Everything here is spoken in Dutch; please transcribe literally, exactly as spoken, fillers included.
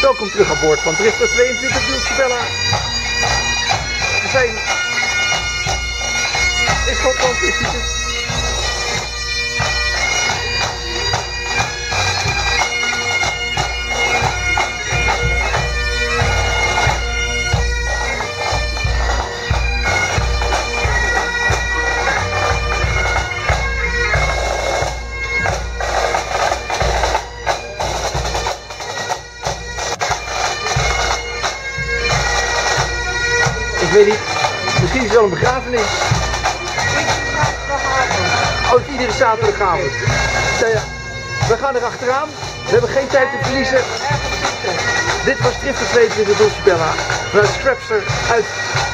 Welkom terug aan boord van Drifter tweeëntwintig Dulcibella. We zijn in Schotland, je ziet het. Ik weet niet, misschien is het wel een begrafenis. Oh, het is iedere zaterdagavond. Nou ja, we gaan er achteraan. We hebben geen tijd te verliezen. Dit was Drifter tweeëntwintig Dulcibella vanuit Scrapster uit